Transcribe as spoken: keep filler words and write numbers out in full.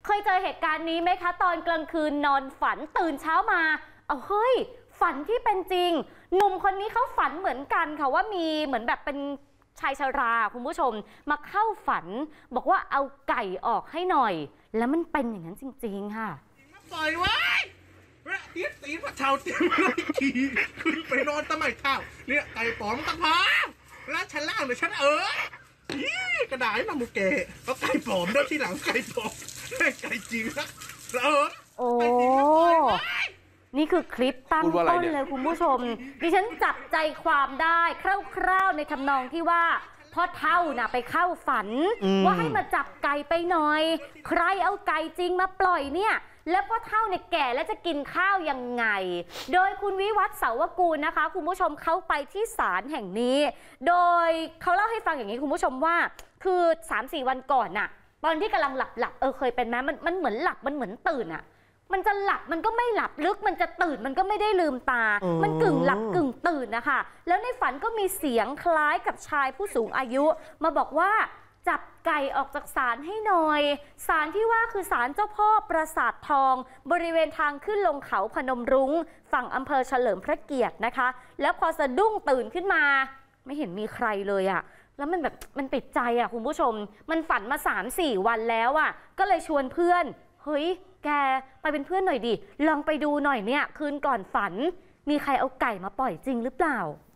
เคยเจอเหตุการณ์นี้ไหมคะตอนกลางคืนนอนฝันตื่นเช้ามาเอาเฮ้ยฝันที่เป็นจริงหนุ่มคนนี้เขาฝันเหมือนกันค่ะว่ามีเหมือนแบบเป็นชายชราคุณผู้ชมมาเข้าฝันบอกว่าเอาไก่ออกให้หน่อยแล้วมันเป็นอย่างนั้นจริงๆค่ะปล่อยไว้เตี้ยตีพระเช้าเตี้ยไม่ขี่ขึ้นไปนอนตะไมเท้าเนี่ยไก่ปอมตะพาแล้วฉันล่างเลยฉันเออกระดาษนะมูเกะเอาไก่ปอมด้วยที่หลังไก่ปอมไก่จริงนะเออโอ้นี่คือคลิปตั้งต้นเลยคุณผู้ชมดิฉันจับใจความได้คร่าวๆในทำนองที่ว่าพ่อเฒ่าน่ะไปเข้าฝันว่าให้มาจับไก่ไปหน่อยใครเอาไก่จริงมาปล่อยเนี่ยแล้วพ่อเฒ่าเนี่ยแก่แล้วจะกินข้าวยังไงโดยคุณวิวัฒน์เสาวกูลนะคะคุณผู้ชมเขาไปที่ศาลแห่งนี้โดยเขาเล่าให้ฟังอย่างนี้คุณผู้ชมว่าคือ สามสี่ วันก่อนน่ะตอนที่กำลังหลับหลับเออเคยเป็นไหมมันมันเหมือนหลับมันเหมือนตื่นอ่ะมันจะหลับมันก็ไม่หลับลึกมันจะตื่นมันก็ไม่ได้ลืมตามันกึ่งหลับกึ่งตื่นนะคะแล้วในฝันก็มีเสียงคล้ายกับชายผู้สูงอายุมาบอกว่าจับไก่ออกจากศาลให้หน่อยศาลที่ว่าคือศาลเจ้าพ่อปราสาททองบริเวณทางขึ้นลงเขาพนมรุ้งฝั่งอำเภอเฉลิมพระเกียรตินะคะแล้วพอสะดุ้งตื่นขึ้นมาไม่เห็นมีใครเลยอะแล้วมันแบบมันติดใจอะคุณผู้ชมมันฝันมา สามสี่ วันแล้วอะก็เลยชวนเพื่อนเฮ้ยแกไปเป็นเพื่อนหน่อยดิลองไปดูหน่อยเนี่ยคืนก่อนฝันมีใครเอาไก่มาปล่อยจริงหรือเปล่า